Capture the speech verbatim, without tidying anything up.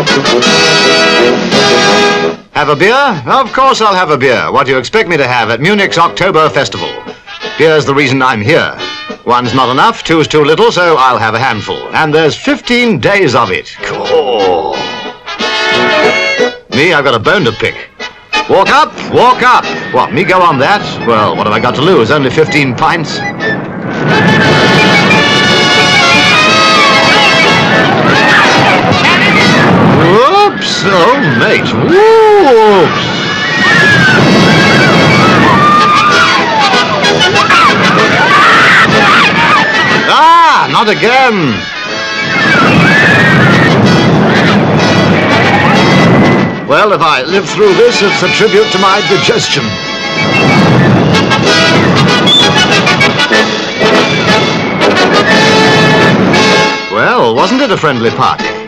Have a beer? Of course I'll have a beer. What do you expect me to have at Munich's Oktoberfest Festival? Here's the reason I'm here. One's not enough, two's too little, so I'll have a handful. And there's fifteen days of it. Cool. Me, I've got a bone to pick. Walk up, walk up. What, me go on that? Well, what have I got to lose? Only fifteen pints? Whoops! Oh, mate. Whoops! Ah, not again! Well, if I live through this, it's a tribute to my digestion. Well, wasn't it a friendly party?